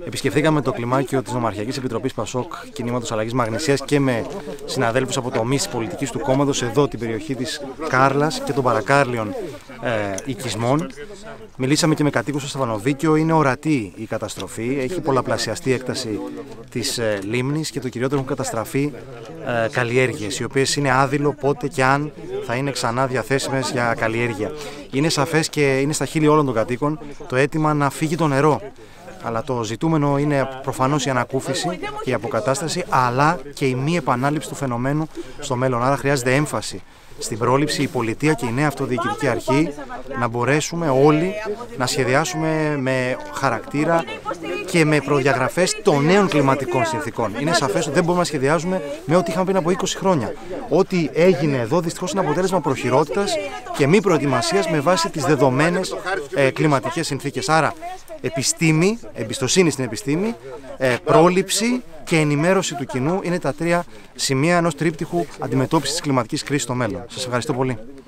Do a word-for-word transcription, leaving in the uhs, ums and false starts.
Επισκεφθήκαμε το κλιμάκιο της Νομαρχιακής Επιτροπής Πασόκ Κινήματος Αλλαγής Μαγνησίας και με συναδέλφους από τομείς πολιτικής του κόμματος εδώ την περιοχή της Κάρλας και των παρακάρλιων ε, οικισμών. Μιλήσαμε και με κατοίκους στο Στεφανοδίκιο. Είναι ορατή η καταστροφή. Έχει πολλαπλασιαστεί η έκταση της ε, λίμνης και το κυριότερο έχουν καταστραφεί ε, καλλιέργειες, οι οποίες είναι άδειλο πότε και αν θα είναι ξανά διαθέσιμες για καλλιέργεια. Είναι σαφές και είναι στα χείλη όλων των κατοίκων το αίτημα να φύγει το νερό. Αλλά το ζητούμενο είναι προφανώς η ανακούφιση και η αποκατάσταση, αλλά και η μη επανάληψη του φαινομένου στο μέλλον. Άρα χρειάζεται έμφαση στην πρόληψη, η πολιτεία και η νέα αυτοδιοικητική αρχή να μπορέσουμε όλοι να σχεδιάσουμε με χαρακτήρα και με προδιαγραφές των νέων κλιματικών συνθήκων. Είναι σαφές ότι δεν μπορούμε να σχεδιάζουμε με ό,τι είχαμε πριν από είκοσι χρόνια. Ό,τι έγινε εδώ δυστυχώς είναι αποτέλεσμα προχειρότητας και μη προετοιμασίας με βάση τις δεδομένες ε, κλιματικές συνθήκες. Άρα, επιστήμη, εμπιστοσύνη στην επιστήμη, ε, πρόληψη και ενημέρωση του κοινού είναι τα τρία σημεία ενός τρίπτυχου αντιμετώπισης της κλιματικής κρίσης στο μέλλον. Σας ευχαριστώ πολύ.